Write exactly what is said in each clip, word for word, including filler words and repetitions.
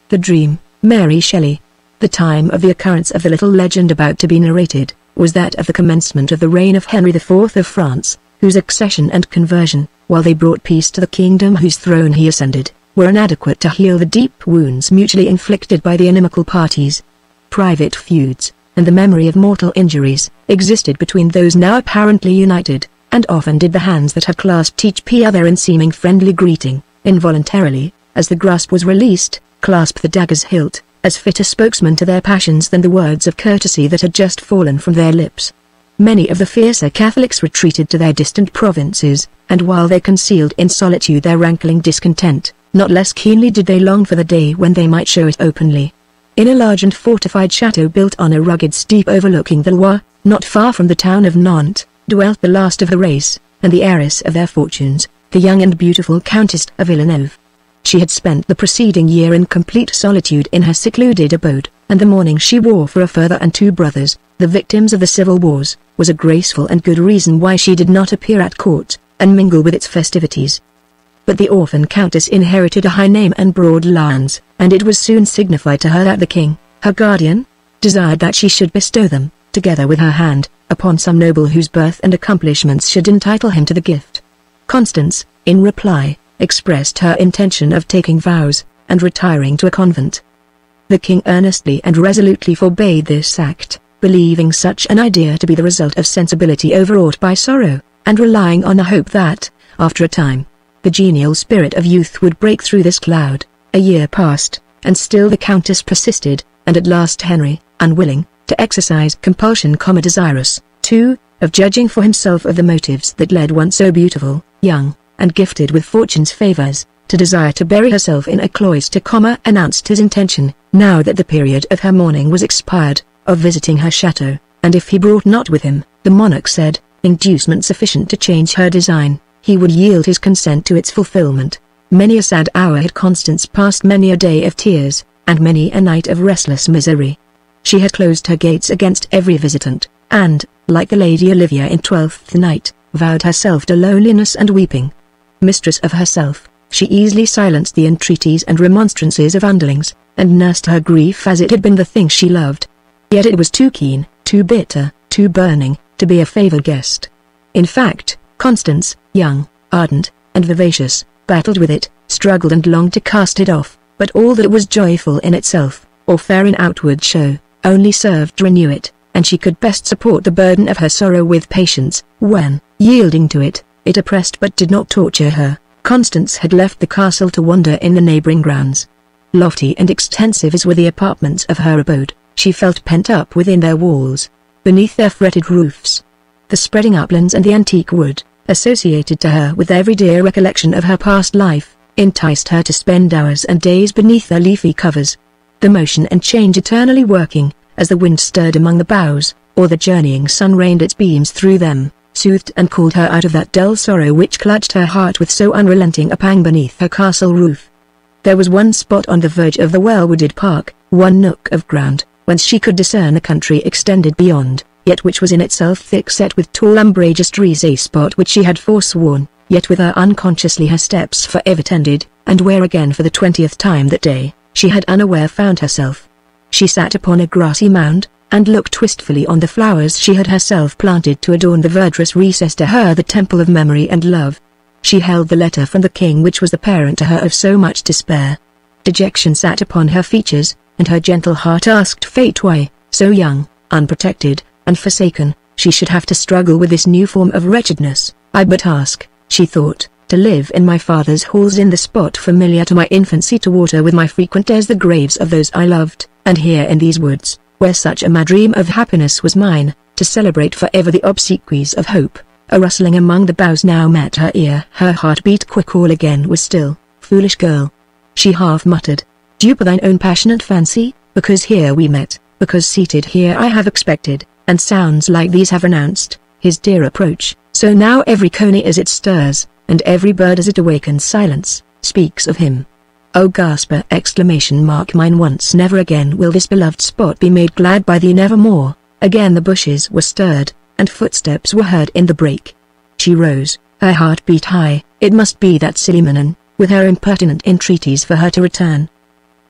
The Dream, Mary Shelley. The time of the occurrence of the little legend about to be narrated, was that of the commencement of the reign of Henry the Fourth of France, whose accession and conversion, while they brought peace to the kingdom whose throne he ascended, were inadequate to heal the deep wounds mutually inflicted by the inimical parties. Private feuds, and the memory of mortal injuries, existed between those now apparently united, and often did the hands that had clasped each other in seeming friendly greeting, involuntarily, as the grasp was released, clasp the dagger's hilt, as fit a spokesman to their passions than the words of courtesy that had just fallen from their lips. Many of the fiercer Catholics retreated to their distant provinces, and while they concealed in solitude their rankling discontent, not less keenly did they long for the day when they might show it openly. In a large and fortified chateau built on a rugged steep overlooking the Loire, not far from the town of Nantes, dwelt the last of the race, and the heiress of their fortunes, the young and beautiful Countess of Villeneuve. She had spent the preceding year in complete solitude in her secluded abode, and the mourning she wore for a father and two brothers, the victims of the civil wars, was a graceful and good reason why she did not appear at court, and mingle with its festivities. But the orphan countess inherited a high name and broad lands, and it was soon signified to her that the king, her guardian, desired that she should bestow them, together with her hand, upon some noble whose birth and accomplishments should entitle him to the gift. Constance, in reply, expressed her intention of taking vows, and retiring to a convent. The king earnestly and resolutely forbade this act, believing such an idea to be the result of sensibility overwrought by sorrow, and relying on a hope that, after a time, the genial spirit of youth would break through this cloud. A year passed, and still the countess persisted, and at last Henry, unwilling to exercise compulsion, desirous, too, of judging for himself of the motives that led one so beautiful, young, and gifted with fortune's favors, to desire to bury herself in a cloister, announced his intention, now that the period of her mourning was expired, of visiting her chateau, and if he brought not with him, the monarch said, inducement sufficient to change her design, he would yield his consent to its fulfillment. Many a sad hour had Constance passed, many a day of tears, and many a night of restless misery. She had closed her gates against every visitant, and, like the Lady Olivia in Twelfth Night, vowed herself to loneliness and weeping. Mistress of herself, she easily silenced the entreaties and remonstrances of underlings, and nursed her grief as it had been the thing she loved. Yet it was too keen, too bitter, too burning, to be a favored guest. In fact, Constance, young, ardent, and vivacious, battled with it, struggled and longed to cast it off, but all that was joyful in itself, or fair in outward show, only served to renew it, and she could best support the burden of her sorrow with patience, when, yielding to it, it oppressed but did not torture her. Constance had left the castle to wander in the neighboring grounds. Lofty and extensive as were the apartments of her abode, she felt pent up within their walls, beneath their fretted roofs. The spreading uplands and the antique wood, associated to her with every dear recollection of her past life, enticed her to spend hours and days beneath their leafy covers. The motion and change eternally working, as the wind stirred among the boughs, or the journeying sun rained its beams through them, soothed and cooled her out of that dull sorrow which clutched her heart with so unrelenting a pang beneath her castle roof. There was one spot on the verge of the well-wooded park, one nook of ground, whence she could discern the country extended beyond, yet which was in itself thick set with tall umbrageous trees, a spot which she had forsworn, yet with her unconsciously her steps forever tended, and where again for the twentieth time that day, she had unaware found herself. She sat upon a grassy mound, and looked wistfully on the flowers she had herself planted to adorn the verdurous recess to her the temple of memory and love. She held the letter from the king which was the parent to her of so much despair. Dejection sat upon her features, and her gentle heart asked fate why, so young, unprotected, and forsaken, she should have to struggle with this new form of wretchedness. I but ask, she thought, to live in my father's halls, in the spot familiar to my infancy, to water with my frequent days the graves of those I loved, and here in these woods, where such a mad dream of happiness was mine, to celebrate forever the obsequies of hope. A rustling among the boughs now met her ear. Her heart beat quick. All again was still. Foolish girl, she half muttered, dupe of thine own passionate fancy, because here we met, because seated here I have expected, and sounds like these have announced his dear approach, so now every coney as it stirs, and every bird as it awakens silence, speaks of him. O gasper! Exclamation mark mine once never again will this beloved spot be made glad by thee, nevermore. Again the bushes were stirred, and footsteps were heard in the brake. She rose, her heart beat high. It must be that silly Manon, with her impertinent entreaties for her to return.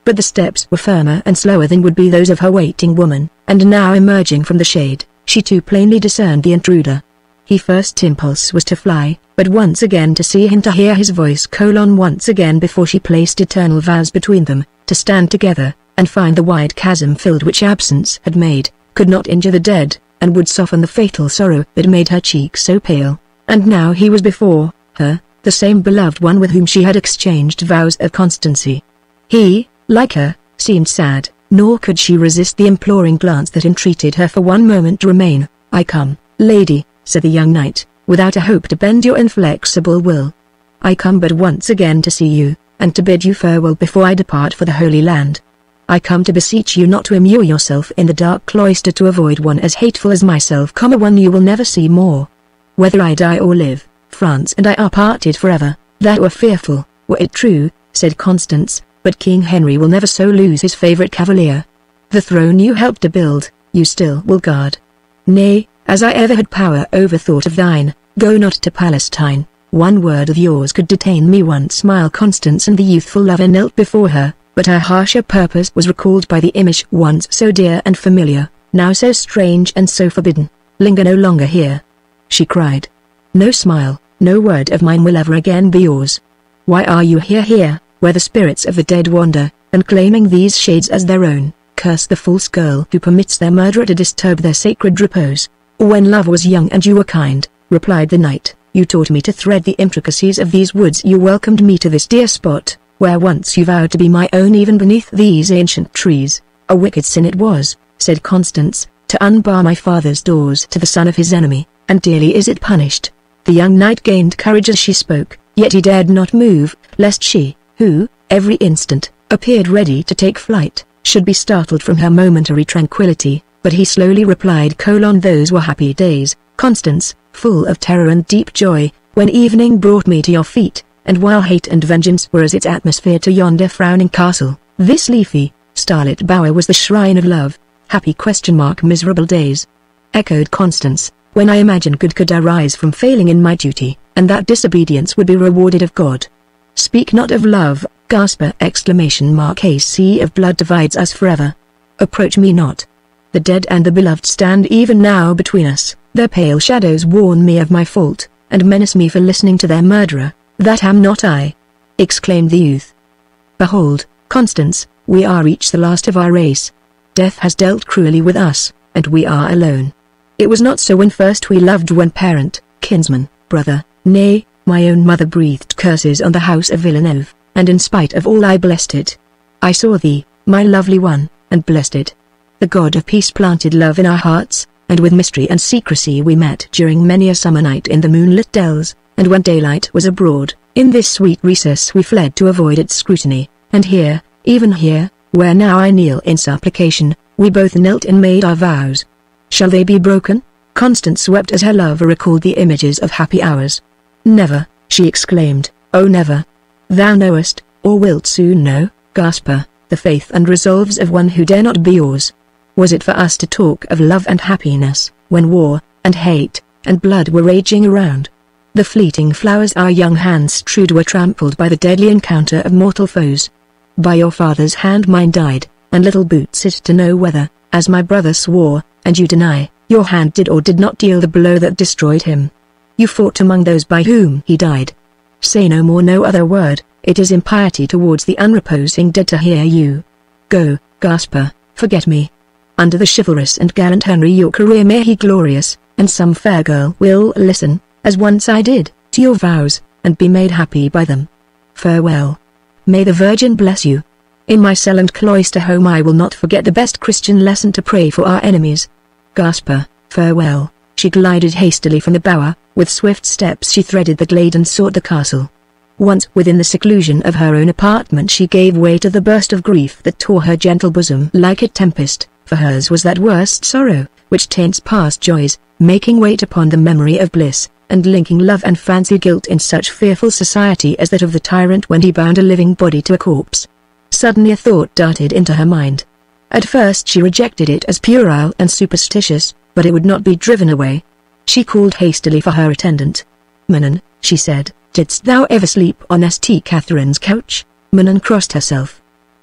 but the steps were firmer and slower than would be those of her waiting woman, and now emerging from the shade, she too plainly discerned the intruder. Her first impulse was to fly, but once again to see him, to hear his voice colon once again before she placed eternal vows between them, to stand together, and find the wide chasm filled which absence had made, could not injure the dead, and would soften the fatal sorrow that made her cheek so pale. And now he was before her, the same beloved one with whom she had exchanged vows of constancy. He, like her, seemed sad, nor could she resist the imploring glance that entreated her for one moment to remain. "I come, lady," said the young knight, "without a hope to bend your inflexible will. I come but once again to see you, and to bid you farewell before I depart for the Holy Land. I come to beseech you not to immure yourself in the dark cloister to avoid one as hateful as myself, one you will never see more. Whether I die or live, France and I are parted forever." "That were fearful, were it true," said Constance, "but King Henry will never so lose his favourite cavalier. The throne you helped to build, you still will guard. Nay, as I ever had power over thought of thine, go not to Palestine. One word of yours could detain me." One smile. Constance and the youthful lover knelt before her, but her harsher purpose was recalled by the image once so dear and familiar, now so strange and so forbidden. "Linger no longer here," she cried. "No smile, no word of mine will ever again be yours. Why are you here here, where the spirits of the dead wander, and claiming these shades as their own, curse the false girl who permits their murderer to disturb their sacred repose? When love was young and you were kind," replied the knight, "you taught me to thread the intricacies of these woods. You welcomed me to this dear spot, where once you vowed to be my own even beneath these ancient trees." "A wicked sin it was," said Constance, "to unbar my father's doors to the son of his enemy, and dearly is it punished." The young knight gained courage as she spoke, yet he dared not move, lest she, who, every instant, appeared ready to take flight, should be startled from her momentary tranquility, but he slowly replied colon "Those were happy days, Constance, full of terror and deep joy, when evening brought me to your feet, and while hate and vengeance were as its atmosphere to yonder frowning castle, this leafy, starlit bower was the shrine of love. Happy question mark miserable days," echoed Constance, "when I imagined good could arise from failing in my duty, and that disobedience would be rewarded of God. Speak not of love, gasper exclamation mark a sea of blood divides us forever. Approach me not. The dead and the beloved stand even now between us, their pale shadows warn me of my fault, and menace me for listening to their murderer. That am not I," exclaimed the youth. "Behold, Constance, we are each the last of our race. Death has dealt cruelly with us, and we are alone. It was not so when first we loved, when parent, kinsman, brother, nay, my own mother breathed curses on the house of Villeneuve, and in spite of all I blessed it. I saw thee, my lovely one, and blessed it. The God of peace planted love in our hearts, and with mystery and secrecy we met during many a summer night in the moonlit dells, and when daylight was abroad, in this sweet recess we fled to avoid its scrutiny, and here, even here, where now I kneel in supplication, we both knelt and made our vows. Shall they be broken?" Constance wept as her lover recalled the images of happy hours. "Never," she exclaimed, "oh never. Thou knowest, or wilt soon know, Gasper, the faith and resolves of one who dare not be yours. Was it for us to talk of love and happiness, when war, and hate, and blood were raging around? The fleeting flowers our young hands strewed were trampled by the deadly encounter of mortal foes. By your father's hand mine died, and little boots it to know whether, as my brother swore, and you deny, your hand did or did not deal the blow that destroyed him. You fought among those by whom he died. Say no more, no other word, it is impiety towards the unreposing dead to hear you. Go, Gasper, forget me. Under the chivalrous and gallant Henry your career may he glorious, and some fair girl will listen, as once I did, to your vows, and be made happy by them. Farewell. May the Virgin bless you. In my cell and cloister home I will not forget the best Christian lesson to pray for our enemies. Gasper, farewell." She glided hastily from the bower, with swift steps she threaded the glade and sought the castle. Once within the seclusion of her own apartment she gave way to the burst of grief that tore her gentle bosom like a tempest, for hers was that worst sorrow, which taints past joys, making weight upon the memory of bliss, and linking love and fancy guilt in such fearful society as that of the tyrant when he bound a living body to a corpse. Suddenly a thought darted into her mind. At first she rejected it as puerile and superstitious, but it would not be driven away. She called hastily for her attendant. "Manon," she said, "didst thou ever sleep on Saint Catherine's couch?" Manon crossed herself.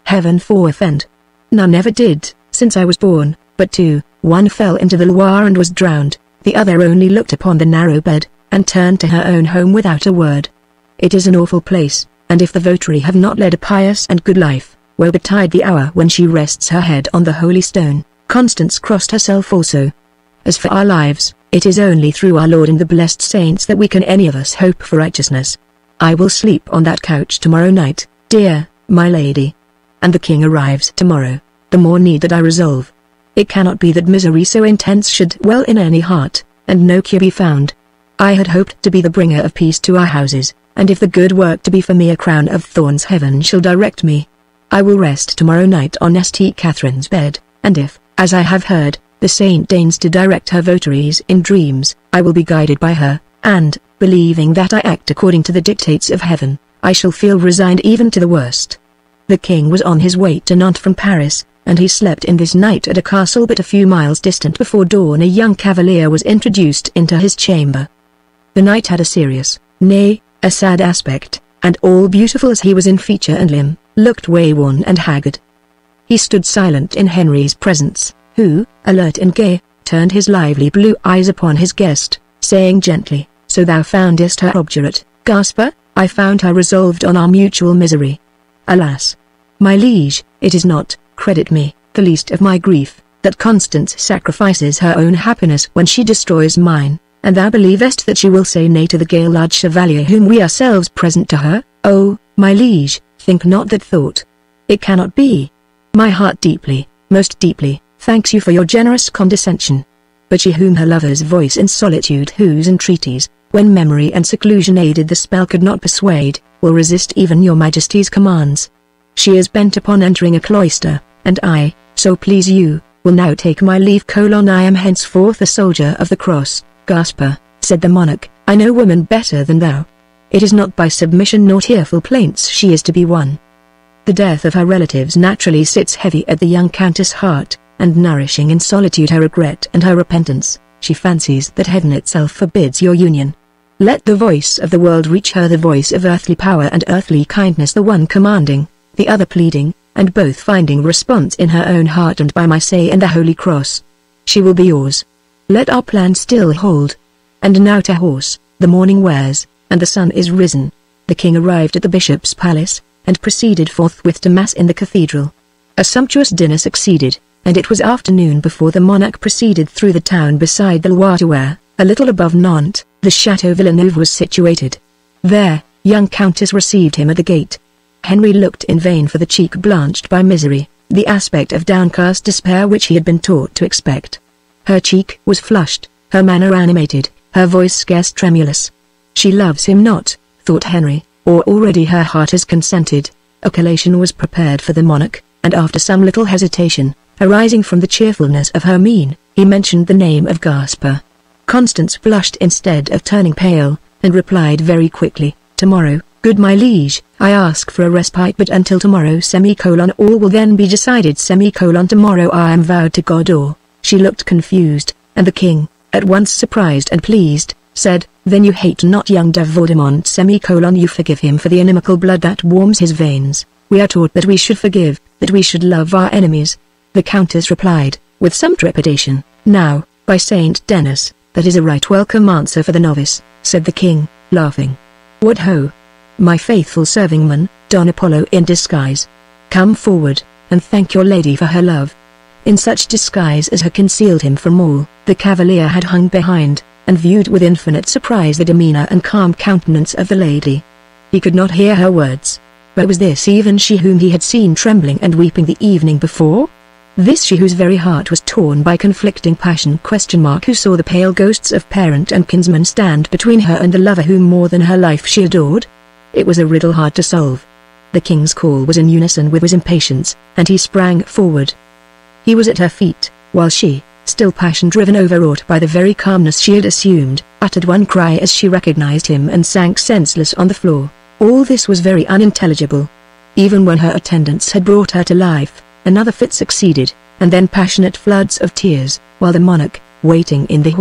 Heaven forfend. None ever did, since I was born, but two, one fell into the Loire and was drowned, the other only looked upon the narrow bed, and turned to her own home without a word. It is an awful place, and if the votary have not led a pious and good life, woe betide the hour when she rests her head on the holy stone. Constance crossed herself also. As for our lives, it is only through our Lord and the blessed saints that we can any of us hope for righteousness. I will sleep on that couch tomorrow night, dear, my lady. And the king arrives tomorrow, the more need that I resolve. It cannot be that misery so intense should dwell in any heart, and no cure be found. I had hoped to be the bringer of peace to our houses, and if the good work to be for me a crown of thorns heaven shall direct me. I will rest tomorrow night on Saint Catherine's bed, and if, as I have heard, the saint deigns to direct her votaries in dreams, I will be guided by her, and, believing that I act according to the dictates of heaven, I shall feel resigned even to the worst. The king was on his way to Nantes from Paris, and he slept in this night at a castle but a few miles distant. Before dawn a young cavalier was introduced into his chamber. The knight had a serious, nay, a sad aspect, and all beautiful as he was in feature and limb, looked wayworn and haggard. He stood silent in Henry's presence, who, alert and gay, turned his lively blue eyes upon his guest, saying gently, "So thou foundest her obdurate, Gasper?" "I found her resolved on our mutual misery." "Alas, my liege, it is not, credit me, the least of my grief, that Constance sacrifices her own happiness when she destroys mine, and thou believest that she will say nay to the gay large chevalier whom we ourselves present to her? Oh, my liege, think not that thought. It cannot be. My heart deeply, most deeply, thanks you for your generous condescension. But she whom her lover's voice in solitude, whose entreaties, when memory and seclusion aided the spell, could not persuade, will resist even your majesty's commands. She is bent upon entering a cloister, and I, so please you, will now take my leave. Colon I am henceforth a soldier of the cross, Gasper, said the monarch. I know woman better than thou. It is not by submission nor tearful plaints she is to be won. The death of her relatives naturally sits heavy at the young countess' heart, and nourishing in solitude her regret and her repentance, she fancies that heaven itself forbids your union. Let the voice of the world reach her, the voice of earthly power and earthly kindness, the one commanding, the other pleading, and both finding response in her own heart and by my say and the holy cross. She will be yours. Let our plan still hold. And now to horse, the morning wears, and the sun is risen. The king arrived at the bishop's palace, and proceeded forthwith to mass in the cathedral. A sumptuous dinner succeeded, and it was afternoon before the monarch proceeded through the town beside the Loire to where, a little above Nantes, the Chateau Villeneuve was situated. There, young countess received him at the gate. Henry looked in vain for the cheek blanched by misery, the aspect of downcast despair which he had been taught to expect. Her cheek was flushed, her manner animated, her voice scarce tremulous. She loves him not, thought Henry, or already her heart has consented. A collation was prepared for the monarch, and after some little hesitation, arising from the cheerfulness of her mien, he mentioned the name of Gasper. Constance blushed instead of turning pale, and replied very quickly, "Tomorrow, good my liege, I ask for a respite, but until tomorrow semicolon all will then be decided semicolon tomorrow I am vowed to God or." She looked confused, and the king, at once surprised and pleased, said, "Then you hate not young de Vaudemont semicolon you forgive him for the inimical blood that warms his veins. We are taught that we should forgive, that we should love our enemies." The countess replied, with some trepidation, "Now, by Saint Denis, that is a right welcome answer for the novice," said the king, laughing. "What ho! My faithful servingman, Don Apollo in disguise. Come forward, and thank your lady for her love." In such disguise as had concealed him from all, the cavalier had hung behind, and viewed with infinite surprise the demeanor and calm countenance of the lady. He could not hear her words. But was this even she whom he had seen trembling and weeping the evening before? This she whose very heart was torn by conflicting passion? Question mark. Who saw the pale ghosts of parent and kinsman stand between her and the lover whom more than her life she adored? It was a riddle hard to solve. The king's call was in unison with his impatience, and he sprang forward. He was at her feet, while she, still passion-driven, overwrought by the very calmness she had assumed, uttered one cry as she recognized him and sank senseless on the floor. All this was very unintelligible. Even when her attendants had brought her to life, another fit succeeded, and then passionate floods of tears, while the monarch, waiting in the hall,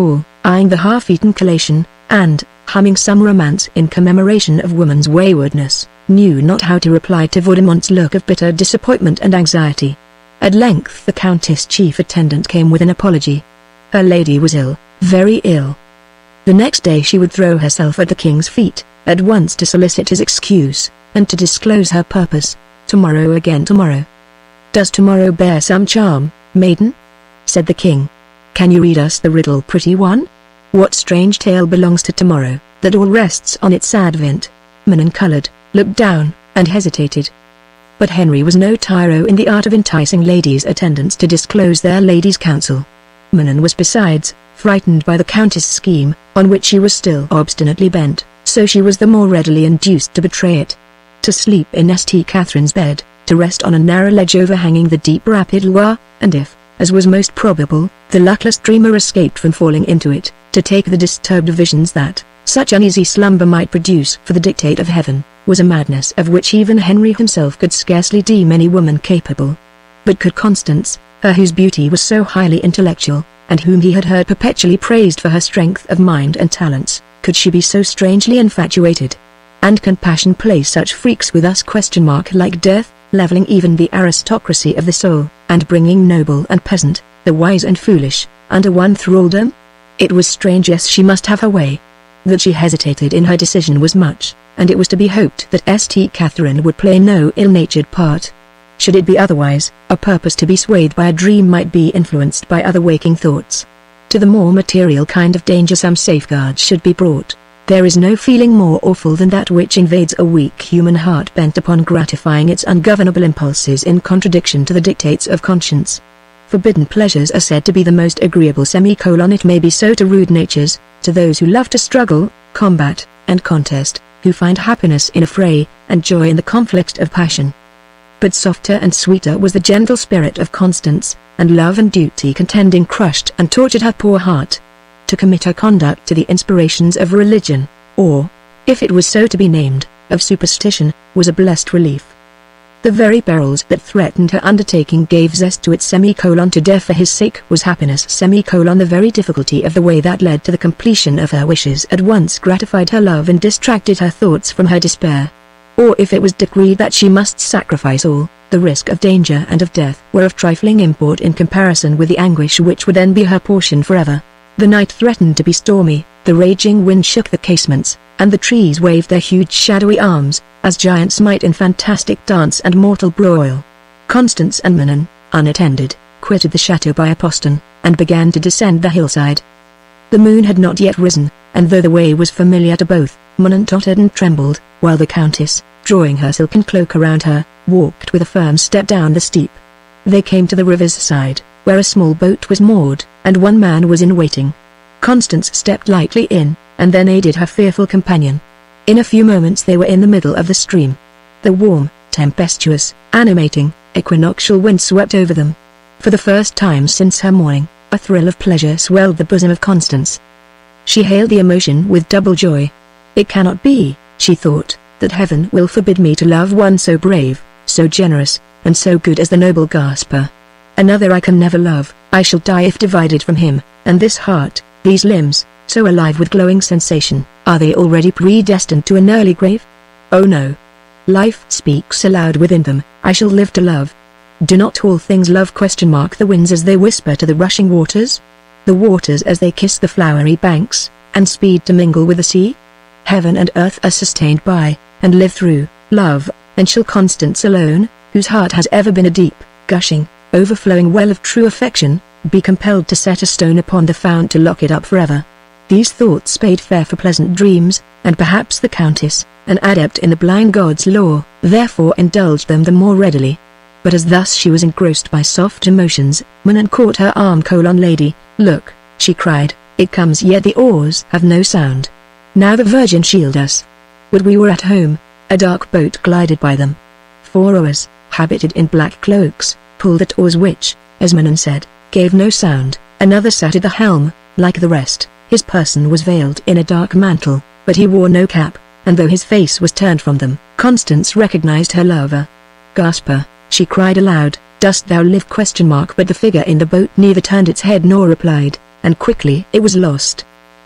eyeing the half-eaten collation, and, humming some romance in commemoration of woman's waywardness, knew not how to reply to Vaudemont's look of bitter disappointment and anxiety. At length the Countess' chief attendant came with an apology. Her lady was ill, very ill. The next day she would throw herself at the king's feet, at once to solicit his excuse, and to disclose her purpose. Tomorrow again tomorrow. Does tomorrow bear some charm, maiden? Said the king. Can you read us the riddle, pretty one? What strange tale belongs to tomorrow, that all rests on its advent? Manon coloured, looked down, and hesitated. But Henry was no tyro in the art of enticing ladies' attendants to disclose their ladies' counsel. Manon was besides frightened by the Countess' scheme, on which she was still obstinately bent, so she was the more readily induced to betray it. To sleep in Saint Catherine's bed, to rest on a narrow ledge overhanging the deep rapid Loire, and if, as was most probable, the luckless dreamer escaped from falling into it, to take the disturbed visions that such uneasy slumber might produce for the dictate of heaven, was a madness of which even Henry himself could scarcely deem any woman capable. But could Constance, her whose beauty was so highly intellectual, and whom he had heard perpetually praised for her strength of mind and talents, could she be so strangely infatuated? And can passion play such freaks with us? Question mark like death, levelling even the aristocracy of the soul, and bringing noble and peasant, the wise and foolish, under one thraldom? It was strange, yes, she must have her way. That she hesitated in her decision was much, and it was to be hoped that Saint Catherine would play no ill-natured part. Should it be otherwise, a purpose to be swayed by a dream might be influenced by other waking thoughts. To the more material kind of danger some safeguards should be brought. There is no feeling more awful than that which invades a weak human heart bent upon gratifying its ungovernable impulses in contradiction to the dictates of conscience. Forbidden pleasures are said to be the most agreeable. Semicolon It may be so to rude natures, to those who love to struggle, combat, and contest, who find happiness in a fray, and joy in the conflict of passion. But softer and sweeter was the gentle spirit of Constance, and love and duty contending crushed and tortured her poor heart. To commit her conduct to the inspirations of religion, or, if it was so to be named, of superstition, was a blessed relief. The very perils that threatened her undertaking gave zest to it. Semicolon To dare for his sake was happiness. Semicolon The very difficulty of the way that led to the completion of her wishes at once gratified her love and distracted her thoughts from her despair. Or if it was decreed that she must sacrifice all, the risk of danger and of death were of trifling import in comparison with the anguish which would then be her portion forever. The night threatened to be stormy, the raging wind shook the casements, and the trees waved their huge shadowy arms, as giants might in fantastic dance and mortal broil. Constance and Manon, unattended, quitted the chateau by a postern, and began to descend the hillside. The moon had not yet risen, and though the way was familiar to both, Manon tottered and trembled, while the Countess, drawing her silken cloak around her, walked with a firm step down the steep. They came to the river's side, where a small boat was moored, and one man was in waiting. Constance stepped lightly in, and then aided her fearful companion. In a few moments they were in the middle of the stream. The warm, tempestuous, animating, equinoctial wind swept over them. For the first time since her morning, a thrill of pleasure swelled the bosom of Constance. She hailed the emotion with double joy. It cannot be, she thought, that heaven will forbid me to love one so brave, so generous, and so good as the noble Gaspar. Another I can never love, I shall die if divided from him, and this heart, these limbs, so alive with glowing sensation, are they already predestined to an early grave? Oh no. Life speaks aloud within them, I shall live to love. Do not all things love? Question mark The winds as they whisper to the rushing waters? The waters as they kiss the flowery banks, and speed to mingle with the sea? Heaven and earth are sustained by, and live through, love, and shall Constance alone, whose heart has ever been a deep, gushing, overflowing well of true affection, be compelled to set a stone upon the fount to lock it up forever? These thoughts bade fair for pleasant dreams, and perhaps the Countess, an adept in the blind god's lore, therefore indulged them the more readily. But as thus she was engrossed by soft emotions, Manon caught her arm. Colon Lady, look, she cried, it comes yet the oars have no sound. Now the Virgin shield us. Would we were at home. A dark boat glided by them. Four rowers, habited in black cloaks, pulled at oars which, as Manon said, gave no sound. Another sat at the helm, like the rest. His person was veiled in a dark mantle, but he wore no cap, and though his face was turned from them, Constance recognized her lover. Gaspar, she cried aloud, dost thou live? Question mark But the figure in the boat neither turned its head nor replied, and quickly it was lost,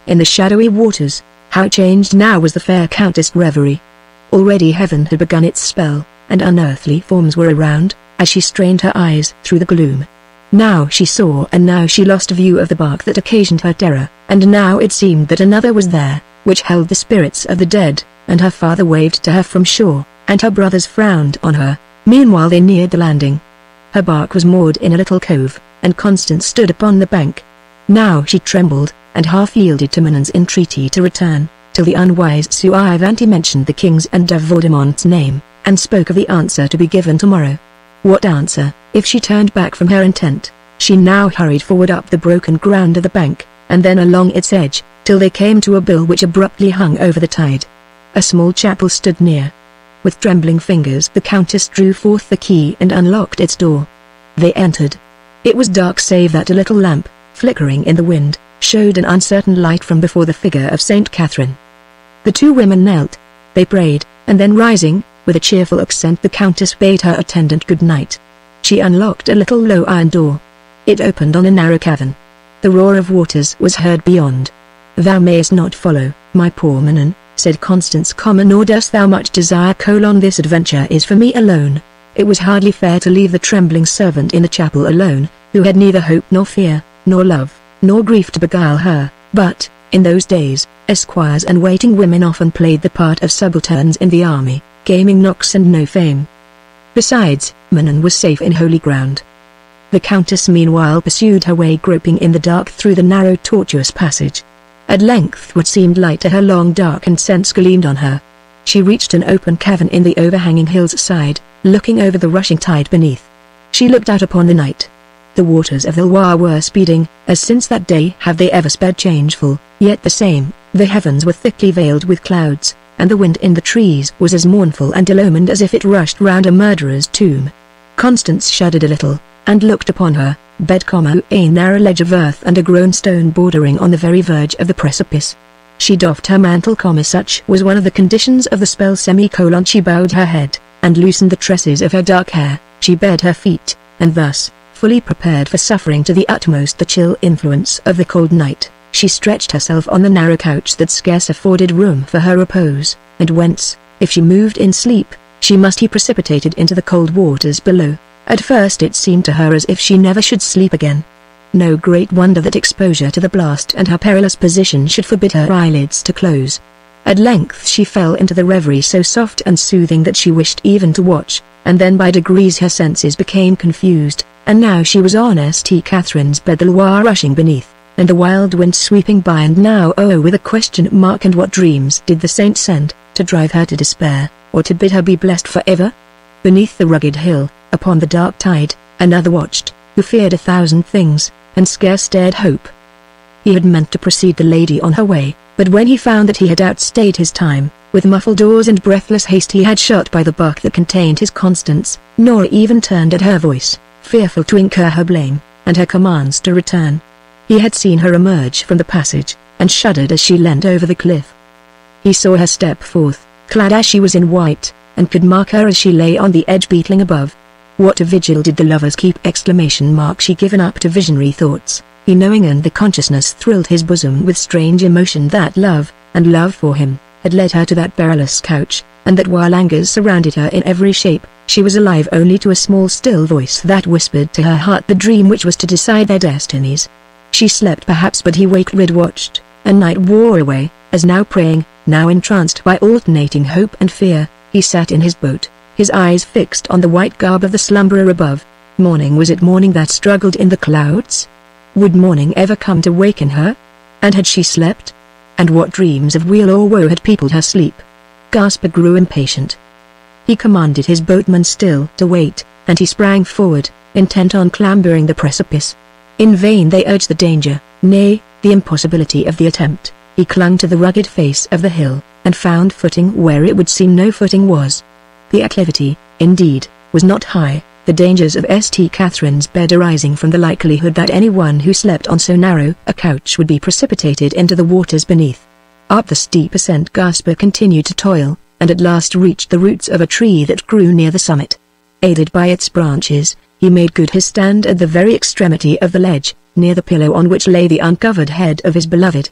in the shadowy waters. How changed now was the fair Countess' reverie. Already heaven had begun its spell, and unearthly forms were around, as she strained her eyes through the gloom. Now she saw, and now she lost view of the bark that occasioned her terror, and now it seemed that another was there, which held the spirits of the dead, and her father waved to her from shore, and her brothers frowned on her. Meanwhile they neared the landing. Her bark was moored in a little cove, and Constance stood upon the bank. Now she trembled, and half yielded to Manon's entreaty to return, till the unwise Suivanti mentioned the king's and de Vaudemont's name, and spoke of the answer to be given tomorrow. What answer, if she turned back from her intent? She now hurried forward up the broken ground of the bank, and then along its edge, till they came to a bill which abruptly hung over the tide. A small chapel stood near. With trembling fingers the Countess drew forth the key and unlocked its door. They entered. It was dark save that a little lamp, flickering in the wind, showed an uncertain light from before the figure of Saint Catherine. The two women knelt. They prayed, and then rising, with a cheerful accent the Countess bade her attendant good night. She unlocked a little low iron door. It opened on a narrow cavern. The roar of waters was heard beyond. "Thou mayest not follow, my poor Manon," said Constance, "nor dost thou much desire colon this adventure is for me alone." It was hardly fair to leave the trembling servant in the chapel alone, who had neither hope nor fear, nor love, nor grief to beguile her, but, in those days, esquires and waiting women often played the part of subalterns in the army, gaming knocks and no fame. Besides, Manon was safe in holy ground. The Countess meanwhile pursued her way groping in the dark through the narrow tortuous passage. At length what seemed light to her long darkened sense gleamed on her. She reached an open cavern in the overhanging hill's side, looking over the rushing tide beneath. She looked out upon the night. The waters of the Loire were speeding, as since that day have they ever sped changeful, yet the same. The heavens were thickly veiled with clouds, and the wind in the trees was as mournful and ill-omened as if it rushed round a murderer's tomb. Constance shuddered a little, and looked upon her bed, a narrow ledge of earth and a grown stone bordering on the very verge of the precipice. She doffed her mantle, such was one of the conditions of the spell. Semicolon. She bowed her head, and loosened the tresses of her dark hair. She bared her feet, and thus, fully prepared for suffering to the utmost the chill influence of the cold night, she stretched herself on the narrow couch that scarce afforded room for her repose, and whence, if she moved in sleep, she must be precipitated into the cold waters below. At first it seemed to her as if she never should sleep again. No great wonder that exposure to the blast and her perilous position should forbid her eyelids to close. At length she fell into the reverie so soft and soothing that she wished even to watch, and then by degrees her senses became confused, and now she was on Saint Catherine's bed, the Loire rushing beneath, and the wild wind sweeping by, and now oh with a question mark. And what dreams did the saint send, to drive her to despair, or to bid her be blessed forever? Beneath the rugged hill, upon the dark tide, another watched, who feared a thousand things, and scarce dared hope. He had meant to precede the lady on her way, but when he found that he had outstayed his time, with muffled oars and breathless haste he had shot by the bark that contained his Constance, nor even turned at her voice, fearful to incur her blame, and her commands to return. He had seen her emerge from the passage, and shuddered as she leant over the cliff. He saw her step forth, clad as she was in white, and could mark her as she lay on the edge beetling above. What a vigil did the lovers keep! Exclamation mark. She given up to visionary thoughts, he knowing, and the consciousness thrilled his bosom with strange emotion that love, and love for him, had led her to that perilous couch, and that while angers surrounded her in every shape, she was alive only to a small still voice that whispered to her heart the dream which was to decide their destinies. She slept perhaps, but he waked, watched, and night wore away, as now praying, now entranced by alternating hope and fear, he sat in his boat, his eyes fixed on the white garb of the slumberer above. Morning, was it morning that struggled in the clouds? Would morning ever come to waken her? And had she slept? And what dreams of weal or woe had peopled her sleep? Gasper grew impatient. He commanded his boatman still to wait, and he sprang forward, intent on clambering the precipice. In vain they urged the danger, nay, the impossibility of the attempt. He clung to the rugged face of the hill, and found footing where it would seem no footing was. The acclivity, indeed, was not high, the dangers of Saint Catherine's bed arising from the likelihood that anyone who slept on so narrow a couch would be precipitated into the waters beneath. Up the steep ascent Gasper continued to toil, and at last reached the roots of a tree that grew near the summit. Aided by its branches, he made good his stand at the very extremity of the ledge, near the pillow on which lay the uncovered head of his beloved.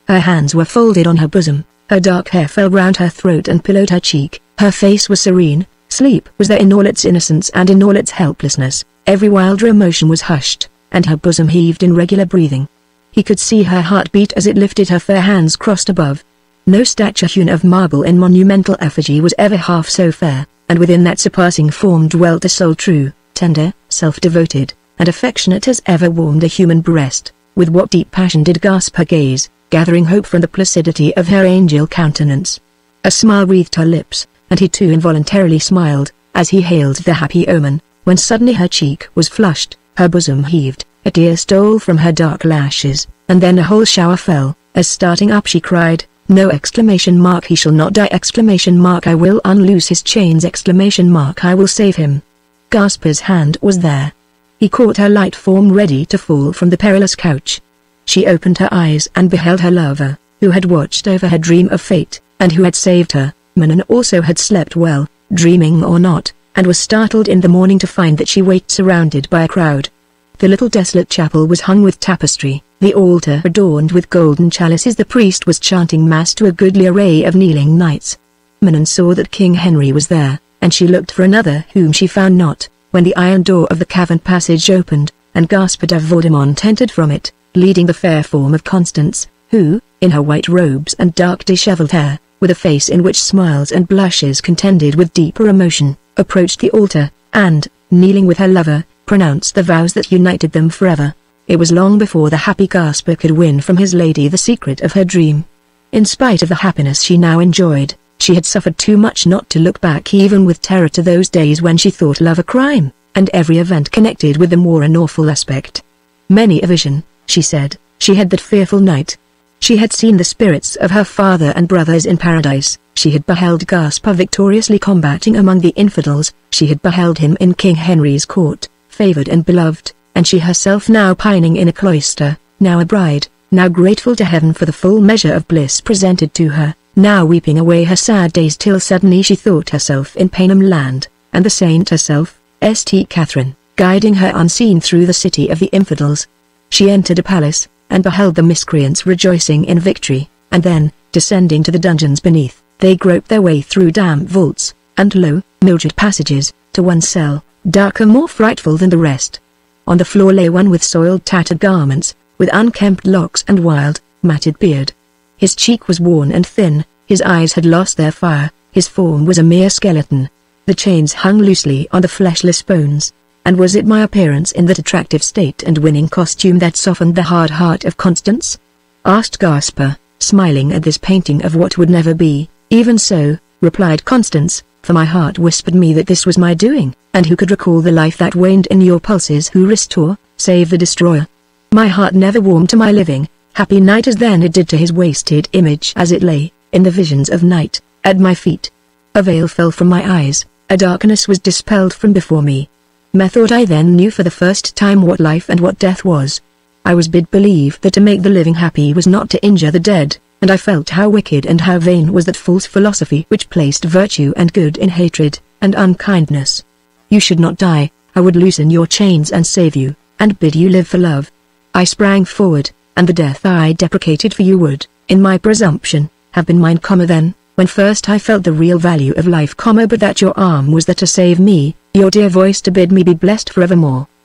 Her hands were folded on her bosom, her dark hair fell round her throat and pillowed her cheek. Her face was serene, sleep was there in all its innocence and in all its helplessness. Every wilder emotion was hushed, and her bosom heaved in regular breathing. He could see her heart beat as it lifted her fair hands crossed above. No statue hewn of marble in monumental effigy was ever half so fair, and within that surpassing form dwelt a soul true, tender, self-devoted, and affectionate as ever warmed a human breast. With what deep passion did gasp her gaze, gathering hope from the placidity of her angel countenance. A smile wreathed her lips, and he too involuntarily smiled, as he hailed the happy omen, when suddenly her cheek was flushed, her bosom heaved, a tear stole from her dark lashes, and then a whole shower fell, as starting up she cried, "No!" exclamation mark "He shall not die!" exclamation mark "I will unloose his chains!" exclamation mark "I will save him!" Gasper's hand was there. He caught her light form ready to fall from the perilous couch. She opened her eyes and beheld her lover, who had watched over her dream of fate, and who had saved her. Manon also had slept well, dreaming or not, and was startled in the morning to find that she waked surrounded by a crowd. The little desolate chapel was hung with tapestry, the altar adorned with golden chalices. The priest was chanting mass to a goodly array of kneeling knights. Manon saw that King Henry was there, and she looked for another whom she found not, when the iron door of the cavern passage opened, and Gaspard de Vaudemont entered from it, leading the fair form of Constance, who, in her white robes and dark dishevelled hair, with a face in which smiles and blushes contended with deeper emotion, approached the altar, and, kneeling with her lover, pronounced the vows that united them forever. It was long before the happy Gasper could win from his lady the secret of her dream. In spite of the happiness she now enjoyed, she had suffered too much not to look back even with terror to those days when she thought love a crime, and every event connected with them wore an awful aspect. Many a vision, she said, she had that fearful night. She had seen the spirits of her father and brothers in paradise, she had beheld Gasper victoriously combating among the infidels, she had beheld him in King Henry's court, favored and beloved, and she herself now pining in a cloister, now a bride, now grateful to heaven for the full measure of bliss presented to her, now weeping away her sad days till suddenly she thought herself in Panem land, and the saint herself, Saint Catherine, guiding her unseen through the city of the infidels. She entered a palace, and beheld the miscreants rejoicing in victory, and then, descending to the dungeons beneath, they groped their way through damp vaults, and low, mildred passages, to one cell, darker more frightful than the rest. On the floor lay one with soiled tattered garments, with unkempt locks and wild, matted beard. His cheek was worn and thin, his eyes had lost their fire, his form was a mere skeleton. The chains hung loosely on the fleshless bones. And was it my appearance in that attractive state and winning costume that softened the hard heart of Constance? Asked Gasper, smiling at this painting of what would never be. Even so, replied Constance, for my heart whispered me that this was my doing, and who could recall the life that waned in your pulses? Who restore, save the destroyer? My heart never warmed to my living, happy night as then it did to his wasted image as it lay, in the visions of night, at my feet. A veil fell from my eyes, a darkness was dispelled from before me. Methought I then knew for the first time what life and what death was. I was bid believe that to make the living happy was not to injure the dead, and I felt how wicked and how vain was that false philosophy which placed virtue and good in hatred, and unkindness. You should not die, I would loosen your chains and save you, and bid you live for love. I sprang forward, and the death I deprecated for you would, in my presumption, have been mine, then, when first I felt the real value of life, but that your arm was there to save me, your dear voice to bid me be blessed forevermore.